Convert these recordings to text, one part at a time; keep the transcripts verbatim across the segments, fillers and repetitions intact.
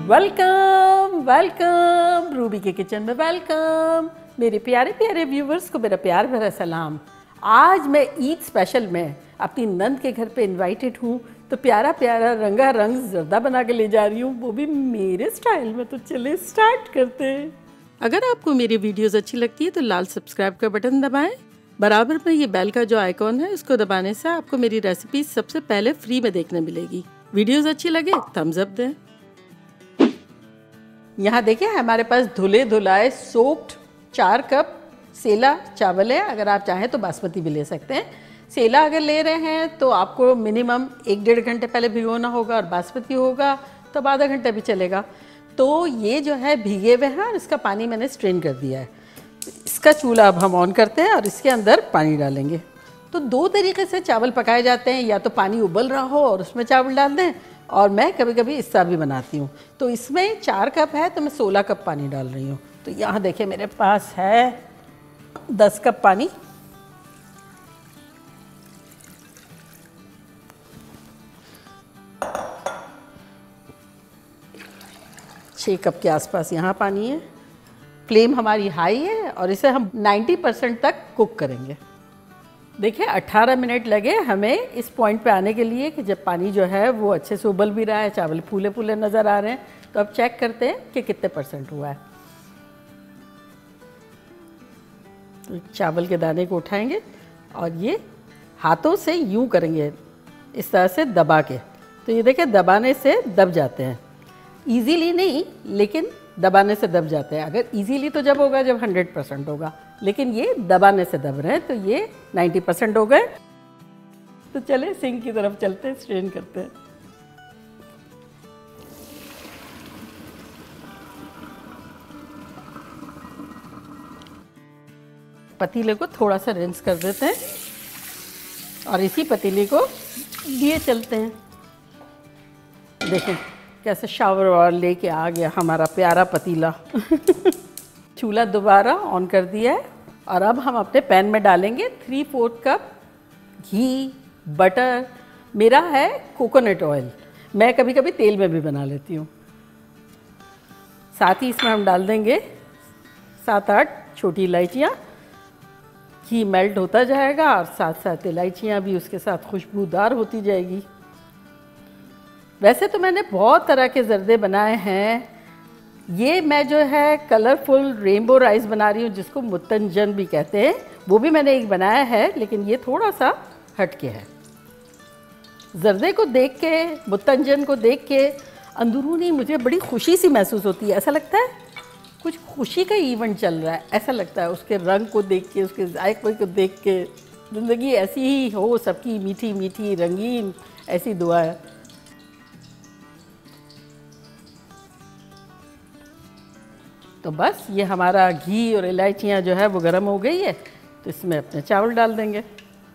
Welcome welcome Ruby के kitchen में welcome. मेरे प्यारे प्यारे व्यूवर्स को मेरा प्यार भरा सलाम। आज मैं ईद स्पेशल में अपनी नंद के घर पे इनवाइटेड हूँ, तो प्यारा प्यारा रंगा रंग जर्दा बना के ले जा रही हूँ, वो भी मेरे स्टाइल में। तो चले स्टार्ट करते हैं। अगर आपको मेरी वीडियोस अच्छी लगती है तो लाल सब्सक्राइब का बटन दबाएं। बराबर में ये बेल का जो आइकॉन है उसको दबाने से आपको मेरी रेसिपी सबसे पहले फ्री में देखने मिलेगी। वीडियोस अच्छी लगे थम्स अप दें। यहाँ देखिए हमारे पास धुले धुलाए सोक्ड चार कप सेला चावल है। अगर आप चाहें तो बासमती भी ले सकते हैं। सेला अगर ले रहे हैं तो आपको मिनिमम एक डेढ़ घंटे पहले भिगोना होगा, और बासमती होगा तो आधा घंटा भी चलेगा। तो ये जो है भीगे हुए हैं और इसका पानी मैंने स्ट्रेन कर दिया है। इसका चूल्हा अब हम ऑन करते हैं और इसके अंदर पानी डालेंगे। तो दो तरीके से चावल पकाए जाते हैं, या तो पानी उबल रहा हो और उसमें चावल डाल दें, और मैं कभी कभी इसका भी बनाती हूँ। तो इसमें चार कप है तो मैं सोलह कप पानी डाल रही हूँ। तो यहाँ देखिए मेरे पास है दस कप पानी। छः कप के आसपास यहाँ पानी है। फ्लेम हमारी हाई है और इसे हम नब्बे परसेंट तक कुक करेंगे। देखिए अठारह मिनट लगे हमें इस पॉइंट पे आने के लिए कि जब पानी जो है वो अच्छे से उबल भी रहा है, चावल फूले फूले नज़र आ रहे हैं। तो अब चेक करते हैं कि कितने परसेंट हुआ है। तो चावल के दाने को उठाएंगे और ये हाथों से यूं करेंगे, इस तरह से दबा के। तो ये देखिए दबाने से दब जाते हैं। इजीली नहीं, लेकिन दबाने से दब जाते हैं। अगर इजीली तो जब होगा जब हंड्रेड परसेंट होगा, लेकिन ये दबाने से दब रहे हैं। तो ये नब्बे परसेंट हो गए। तो चले सिंक की तरफ चलते हैं, स्ट्रेन करते हैं। पतीले को थोड़ा सा रिंस कर देते हैं और इसी पतीले को लिए चलते हैं। देखिए कैसे शावर और लेके आ गया हमारा प्यारा पतीला। चूल्हा दोबारा ऑन कर दिया है और अब हम अपने पैन में डालेंगे थ्री फोर्थ कप घी, बटर। मेरा है कोकोनट ऑयल, मैं कभी कभी तेल में भी बना लेती हूँ। साथ ही इसमें हम डाल देंगे सात आठ छोटी इलायचियाँ। घी मेल्ट होता जाएगा और साथ साथ इलायचियाँ भी उसके साथ खुशबूदार होती जाएगी। वैसे तो मैंने बहुत तरह के जर्दे बनाए हैं। ये मैं जो है कलरफुल रेनबो राइस बना रही हूँ, जिसको मुत्तंजन भी कहते हैं। वो भी मैंने एक बनाया है, लेकिन ये थोड़ा सा हटके है। जर्दे को देख के, मुत्तंजन को देख के अंदरूनी मुझे बड़ी खुशी सी महसूस होती है। ऐसा लगता है कुछ खुशी का इवेंट चल रहा है, ऐसा लगता है उसके रंग को देख के, उसके जायके को देख के। ज़िंदगी ऐसी ही हो, सबकी मीठी मीठी रंगीन, ऐसी दुआ है। तो बस ये हमारा घी और इलायचियाँ जो है वो गर्म हो गई है। तो इसमें अपने चावल डाल देंगे।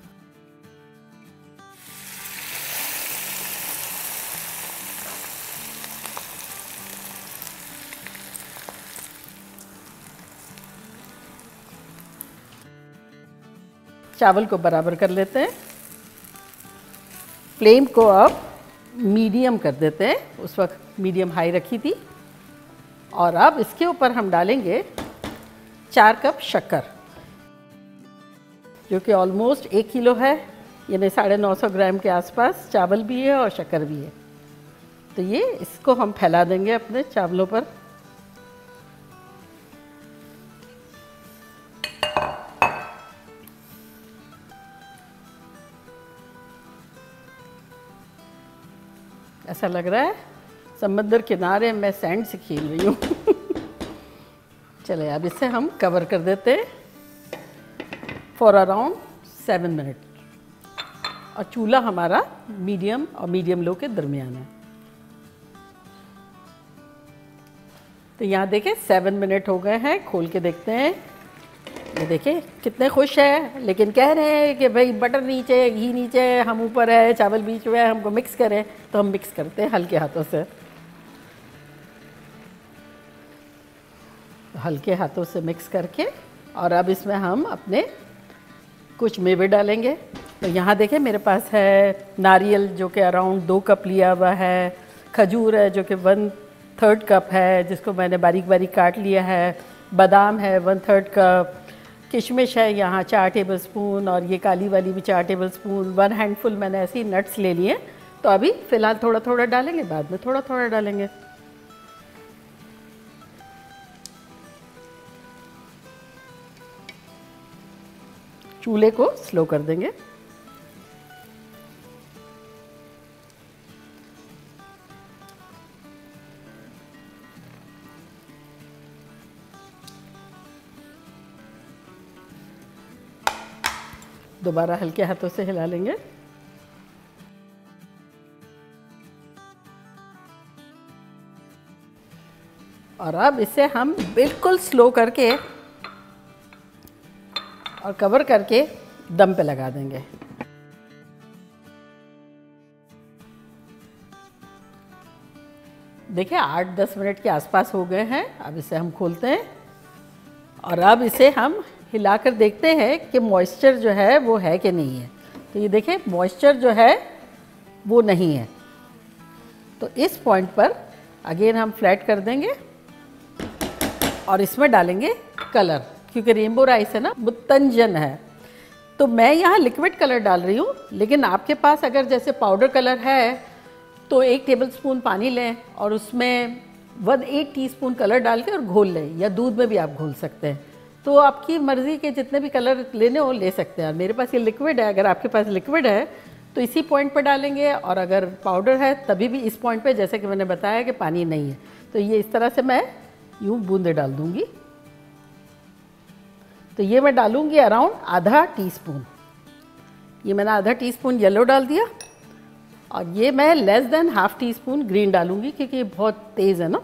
चावल को बराबर कर लेते हैं। फ्लेम को अब मीडियम कर देते हैं। उस वक्त मीडियम हाई रखी थी। और अब इसके ऊपर हम डालेंगे चार कप शक्कर, जो कि ऑलमोस्ट एक किलो है, यानी साढ़े नौ सौ ग्राम के आसपास चावल भी है और शक्कर भी है। तो ये इसको हम फैला देंगे अपने चावलों पर। ऐसा लग रहा है समंदर किनारे मैं सैंड से खेल रही हूँ। चले अब इसे हम कवर कर देते हैं फॉर अराउंड सेवन मिनट। और चूल्हा हमारा मीडियम और मीडियम लो के दरमियान है। तो यहाँ देखें सेवन मिनट हो गए हैं। खोल के देखते हैं। ये देखें कितने खुश है, लेकिन कह रहे हैं कि भाई बटर नीचे, घी नीचे, हम ऊपर है, चावल बीच में है, हमको मिक्स करें। तो हम मिक्स करते हैं हल्के हाथों से। हल्के हाथों से मिक्स करके और अब इसमें हम अपने कुछ मेवे डालेंगे। तो यहाँ देखें मेरे पास है नारियल जो कि अराउंड दो कप लिया हुआ है, खजूर है जो कि वन थर्ड कप है जिसको मैंने बारीक बारीक काट लिया है, बादाम है वन थर्ड कप, किशमिश है यहाँ चार टेबल स्पून, और ये काली वाली भी चार टेबल स्पून, वन हैंडफुल मैंने ऐसे ही नट्स ले लिए। तो अभी फ़िलहाल थोड़ा थोड़ा डालेंगे, बाद में थोड़ा थोड़ा डालेंगे। चूल्हे को स्लो कर देंगे। दोबारा हल्के हाथों से हिला लेंगे। और अब इसे हम बिल्कुल स्लो करके और कवर करके दम पे लगा देंगे। देखिए आठ दस मिनट के आसपास हो गए हैं। अब इसे हम खोलते हैं और अब इसे हम हिलाकर देखते हैं कि मॉइस्चर जो है वो है कि नहीं है। तो ये देखिए मॉइस्चर जो है वो नहीं है। तो इस पॉइंट पर अगेन हम फ्लैट कर देंगे और इसमें डालेंगे कलर, क्योंकि रेनबो राइस है ना मुत्तंजन है। तो मैं यहाँ लिक्विड कलर डाल रही हूँ, लेकिन आपके पास अगर जैसे पाउडर कलर है तो एक टेबलस्पून पानी लें और उसमें वन एट टीस्पून कलर डाल के और घोल लें, या दूध में भी आप घोल सकते हैं। तो आपकी मर्ज़ी के जितने भी कलर लेने हो ले सकते हैं। मेरे पास ये लिक्विड है, अगर आपके पास लिक्विड है तो इसी पॉइंट पर डालेंगे, और अगर पाउडर है तभी भी इस पॉइंट पे, जैसे कि मैंने बताया कि पानी नहीं है। तो ये इस तरह से मैं यूँ बूंदे डाल दूँगी। तो ये मैं डालूँगी अराउंड आधा टीस्पून। ये मैंने आधा टीस्पून येलो डाल दिया, और ये मैं less than half teaspoon green डालूँगी, क्योंकि ये बहुत तेज़ है ना।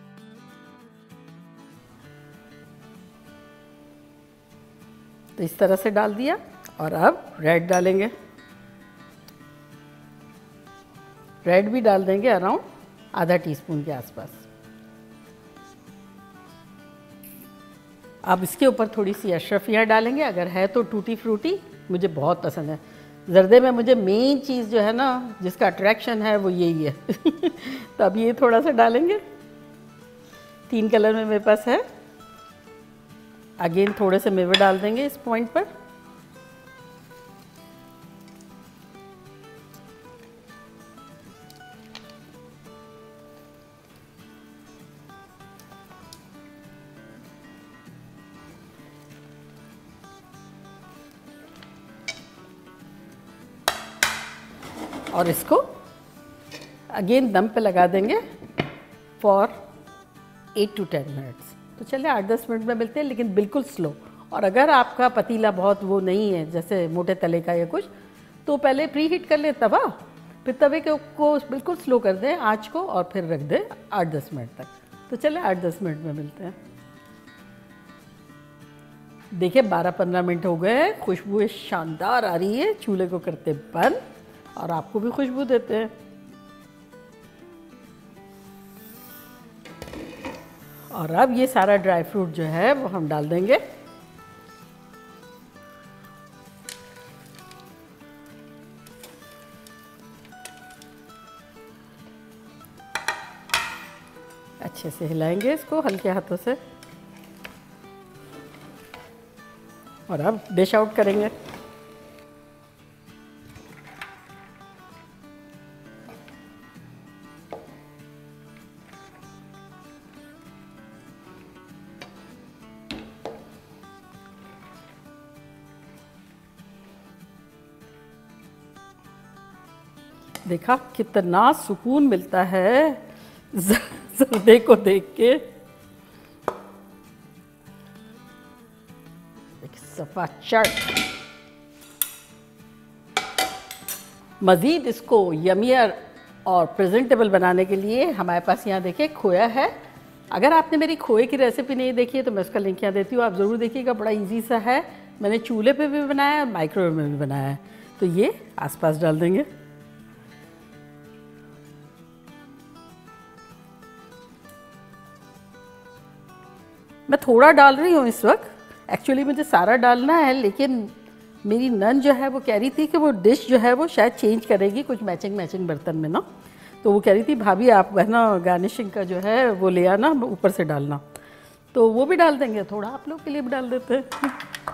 तो इस तरह से डाल दिया, और अब रेड डालेंगे। रेड भी डाल देंगे अराउंड आधा टीस्पून के आसपास। अब इसके ऊपर थोड़ी सी अशरफियाँ डालेंगे, अगर है तो टूटी फ्रूटी, मुझे बहुत पसंद है। जर्दे में मुझे मेन चीज़ जो है ना जिसका अट्रैक्शन है वो यही है। तो अब ये थोड़ा सा डालेंगे। तीन कलर में मेरे पास है। अगेन थोड़े से मेवे डाल देंगे इस पॉइंट पर। और इसको अगेन दम पे लगा देंगे for eight to ten minutes. तो चलिए आठ दस मिनट में मिलते हैं, लेकिन बिल्कुल स्लो। और अगर आपका पतीला बहुत वो नहीं है, जैसे मोटे तले का या कुछ, तो पहले प्री हीट कर लें तवा, फिर तवे के को बिल्कुल स्लो कर दें आँच को, और फिर रख दें आठ दस मिनट तक। तो चलिए आठ दस मिनट में मिलते हैं। देखिए बारह पंद्रह मिनट हो गए हैं, खुशबू शानदार आ रही है। चूल्हे को करते बंद और आपको भी खुशबू देते हैं। और अब ये सारा ड्राई फ्रूट जो है वो हम डाल देंगे। अच्छे से हिलाएंगे इसको हल्के हाथों से, और अब डिश आउट करेंगे। देखा कितना सुकून मिलता है जर्दे को देख के। सफा चट। मज़ीद इसको यमियर और प्रेजेंटेबल बनाने के लिए हमारे पास यहाँ देखिए खोया है। अगर आपने मेरी खोए की रेसिपी नहीं देखी है तो मैं उसका लिंक यहाँ देती हूँ, आप ज़रूर देखिएगा। बड़ा इजी सा है। मैंने चूल्हे पे भी बनाया है और माइक्रोवेव में भी बनाया है। तो ये आसपास डाल देंगे। मैं थोड़ा डाल रही हूँ इस वक्त, एक्चुअली मुझे सारा डालना है, लेकिन मेरी नन जो है वो कह रही थी कि वो डिश जो है वो शायद चेंज करेगी कुछ मैचिंग मैचिंग बर्तन में ना, तो वो कह रही थी भाभी आप है ना गार्निशिंग का जो है वो ले आना, ऊपर से डालना। तो वो भी डाल देंगे, थोड़ा आप लोग के लिए भी डाल देते हैं।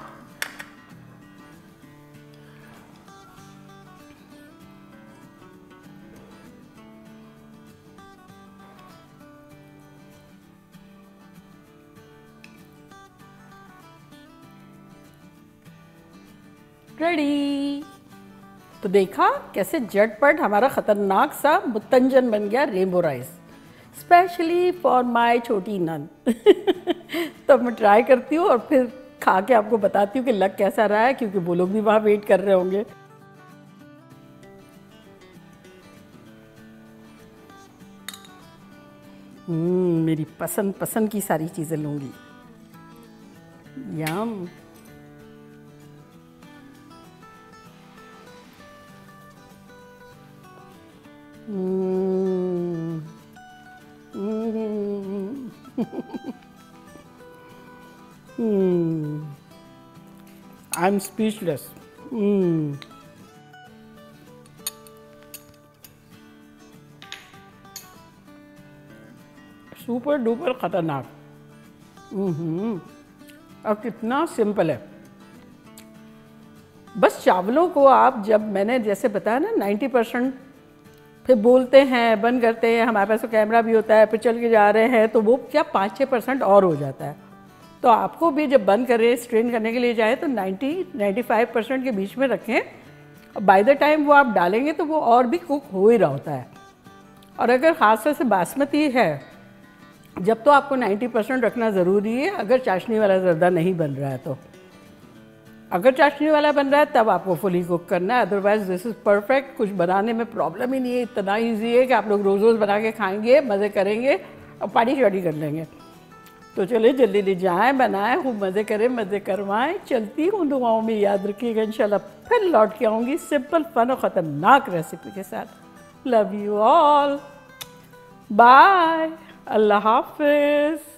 रेडी। तो देखा कैसे झटपट हमारा खतरनाक सा मुत्तंजन बन गया rainbow rice, specially for my छोटी नन। तो मैं ट्राई करती हूँ और फिर खा के आपको बताती हूँ कि लग कैसा रहा है, क्योंकि वो लोग भी वहाँ वेट कर रहे होंगे। हम्म मेरी पसंद पसंद की सारी चीज़ें लूँगी। Yum. Mm. Mm. mm. I'm speechless. Mm. Super duper खतरनाक। हम्म अब कितना सिंपल है। बस चावलों को आप, जब मैंने जैसे बताया ना नाइन्टी परसेंट, फिर बोलते हैं बंद करते हैं, हमारे पास तो कैमरा भी होता है, फिर चल के जा रहे हैं तो वो क्या पाँच छः परसेंट और हो जाता है। तो आपको भी जब बंद करें स्ट्रेन करने के लिए जाए तो नब्बे पचानवे परसेंट के बीच में रखें। बाय द टाइम वो आप डालेंगे तो वो और भी कुक हो ही रहा होता है। और अगर ख़ासतौर से बासमती है जब तो आपको नब्बे परसेंट रखना ज़रूरी है, अगर चाशनी वाला ज़र्दा नहीं बन रहा है तो। अगर चाशनी वाला बन रहा है तब आपको फुली कुक करना है, अदरवाइज दिस इज़ परफेक्ट। कुछ बनाने में प्रॉब्लम ही नहीं है, इतना इजी है कि आप लोग रोज़ रोज़ बना के खाएंगे, मज़े करेंगे और पार्टी शार्टी कर लेंगे। तो चलिए जल्दी जल्दी जाएँ, बनाएं, खूब मज़े करें, मज़े करवाएं। चलती हूँ, दुआओं में याद रखिएगा। इंशाल्लाह फिर लौट के आऊँगी सिंपल फन और ख़तरनाक रेसिपी के साथ। Love you all, bye, Allah हाफिज़।